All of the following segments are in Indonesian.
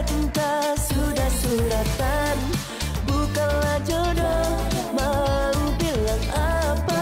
cinta sudah suratan, bukanlah jodoh. Mau bilang apa?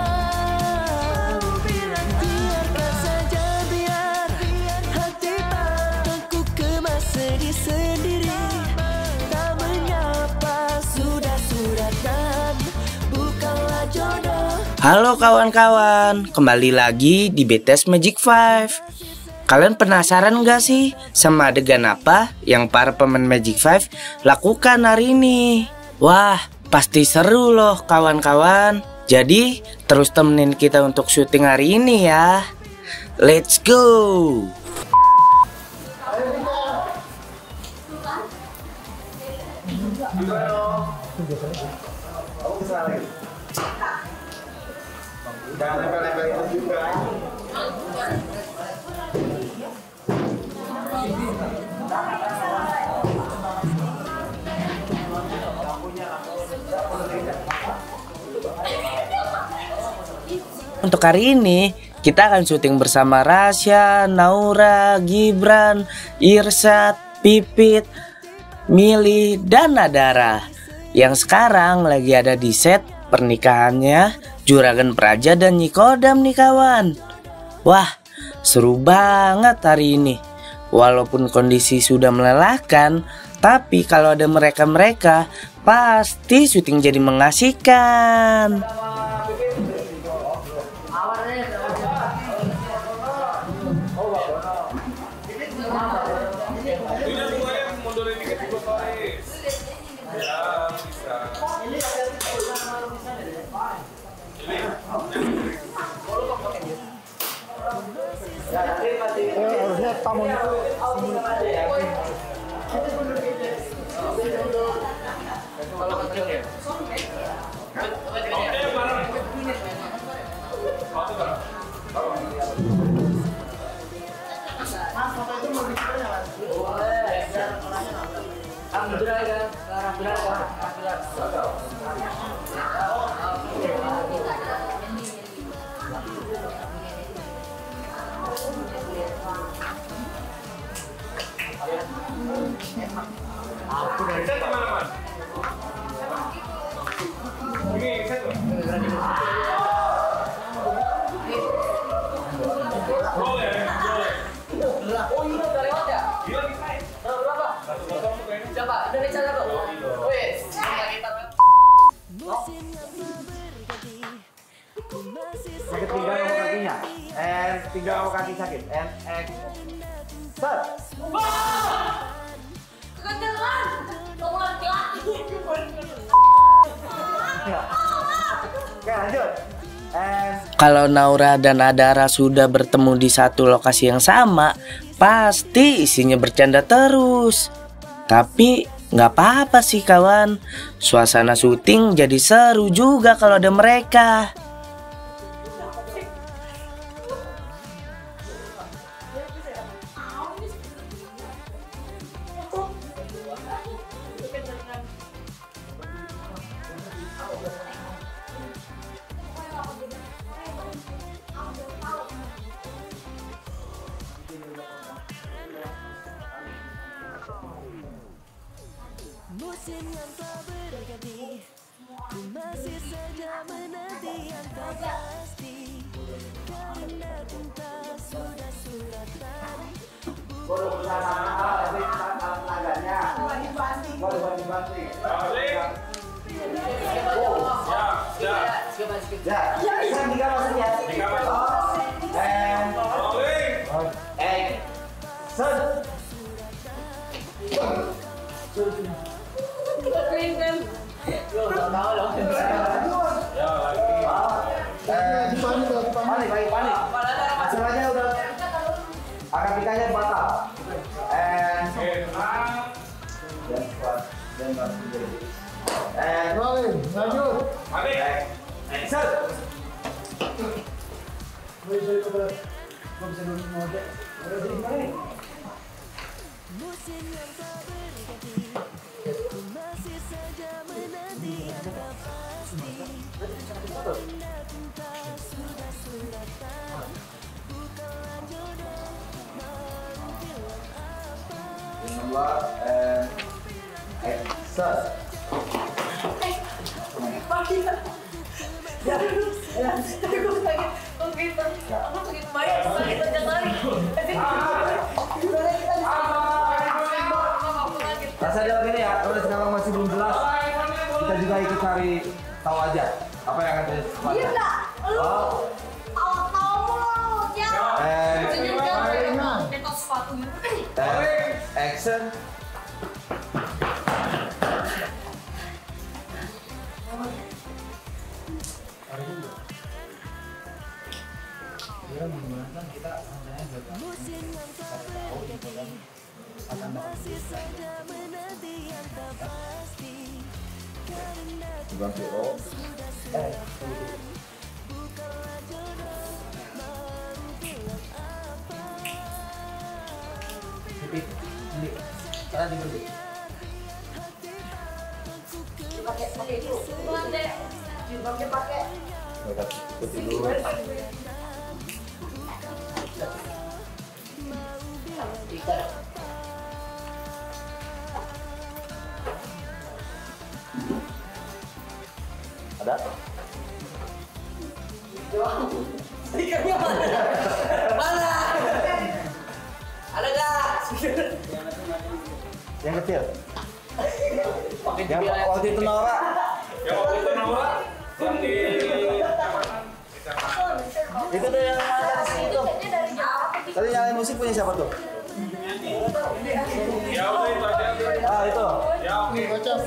Biarkan saja, biar hati aku kemas sedih sendiri. Tak menyapa sudah suratan, bukanlah jodoh. Halo kawan-kawan, kembali lagi di BTS Magic 5. Kalian penasaran gak sih sama adegan apa yang para pemain Magic 5 lakukan hari ini? Wah, pasti seru loh kawan-kawan. Jadi terus temenin kita untuk syuting hari ini ya. Let's go! Untuk hari ini kita akan syuting bersama Rasya, Naura, Gibran, Irsyad, Pipit, Mili, dan Nadara yang sekarang lagi ada di set pernikahannya Juragan Praja dan Nyikodam nih kawan. Wah, seru banget hari ini. Walaupun kondisi sudah melelahkan, tapi kalau ada mereka-mereka pasti syuting jadi mengasihkan. Harusnya tamunya tuh sakit pinggang sama kakinya, pinggang sama kaki sakit, set. Kekencelan, kamu laki-laki. Oke lanjut. Kalau Naura dan Adara sudah bertemu di satu lokasi yang sama, pasti isinya bercanda terus. Tapi nggak apa-apa sih kawan, suasana syuting jadi seru juga kalau ada mereka. Musim yang telah berganti, ku masih saja menanti yang tak pasti. Karena cinta sudah suratan, Panik. Masalahnya udah akan nikahnya batal. Rolling, lanjut. Set. musim yang telah berganti, ku masih saja menanti yang tak pasti. Karena cinta sudah suratan, bukanlah jodoh. Mau bilang apa? 2 and action. Rasa dia begini ya, kalau sekarang masih belum jelas, kita juga ikut cari tahu aja apa yang akan terjadi. Iya enggak? Lu tahu ya. Sepatu gitu. Action. Musim yang tak berganti, masih saja menanti yang tak pasti. Karena sudah suratan, bukanlah jodoh, mau bilang apa? Pakai dulu. Bukan deh. Jilbabnya pakai. Ada? Stikernya mana? Mana? Ada nggak? Yang kecil. Yang waktu itu Nora. Yang di Itu tuh yang ada di situ. Itu kayaknya dari jauh. Tadi nyalain musik punya siapa tuh? ya udah itu aja. Ah itu. Ya oke.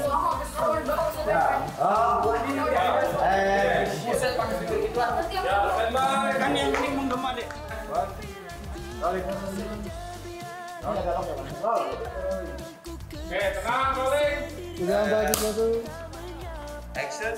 Ya standby. Kan yang penting menggema deh. Oke, tenang rolling. Udah bagi satu. Action.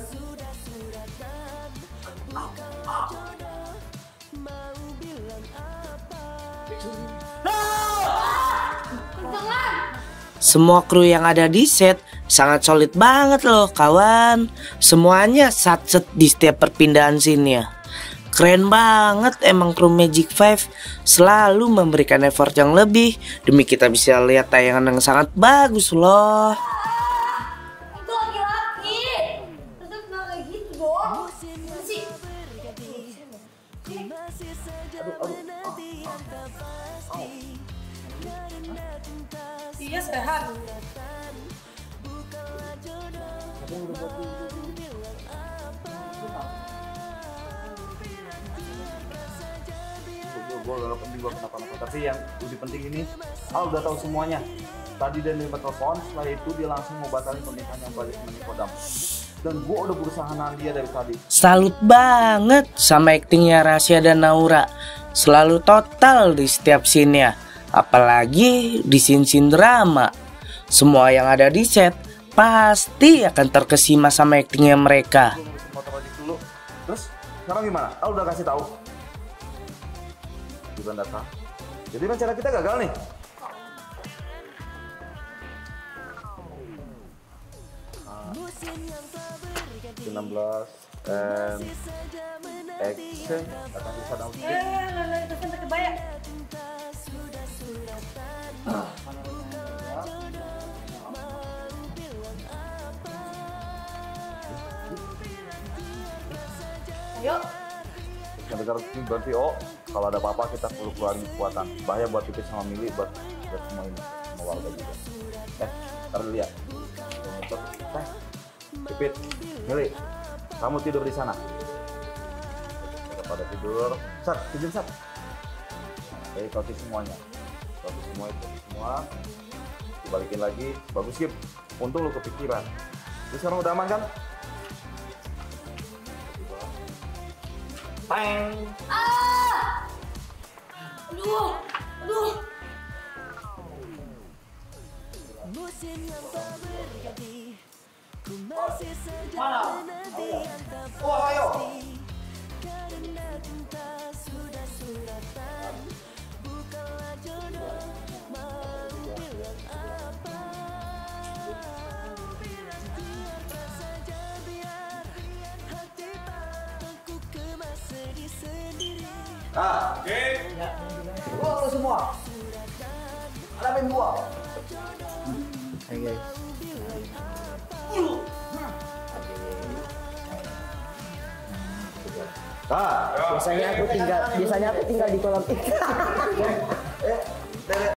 Semua kru yang ada di set sangat solid banget loh kawan. Semuanya satset di setiap perpindahan scene-nya. Keren banget emang kru Magic 5 selalu memberikan effort yang lebih demi kita bisa lihat tayangan yang sangat bagus loh. Itu laki-laki. Terus kenapa kayak gitu dong? Sih. Masih saja menanti yang tak pasti. Karena cinta Iya sehat. bukanlah jodoh, mau bilang apa? Gue gak penting gue kenapa-napa, tapi yang lebih penting ini Al udah tahu semuanya. Tadi dia nerima telepon, setelah itu dia langsung mau batalin pernikahan yang balik sama Nikodam. Dan gue udah berusaha nahan dia dari tadi. Salut banget sama aktingnya Rasya dan Naura. Selalu total di setiap scene-nya. Apalagi di scene-scene drama. Semua yang ada di set pasti akan terkesima sama aktingnya mereka. Gue ngurusin motor ojek dulu. Terus sekarang gimana? Al udah kasih tahu. Bukan datang. Jadi rencana kita gagal nih. Musim yang tak berganti, 16 and saja menanti action. Datang di sana sedikit. Nona itu kan pakai kebaya. cinta sudah suratan. Ayo. Negara ini berarti kalau ada apa-apa kita perlu keluarin kekuatan. Bahaya buat Pipit sama Mili, buat semua ini, semua warga juga. Ntar dulu ya. Pipit, Mili, kamu tidur di sana. Kita pada tidur. Sat, tidur Sat. Oke, ikuti semuanya. Ikuti semua itu, semua. Dibalikin lagi, bagus Gip. Untung lu kepikiran. Jadi sekarang udah aman kan? Peng. Aduh. Aduh. Musim yang tak berganti, ku masih saja menanti yang tak pasti. Karena cinta sudah suratan, bukanlah jodoh, mau bilang apa? Biarkan saja biar hati aku kemas sedih sendiri. Nah, Oke. semua. Ada main buah. Hai guys. Ah, Biasanya aku tinggal di kolam ikan.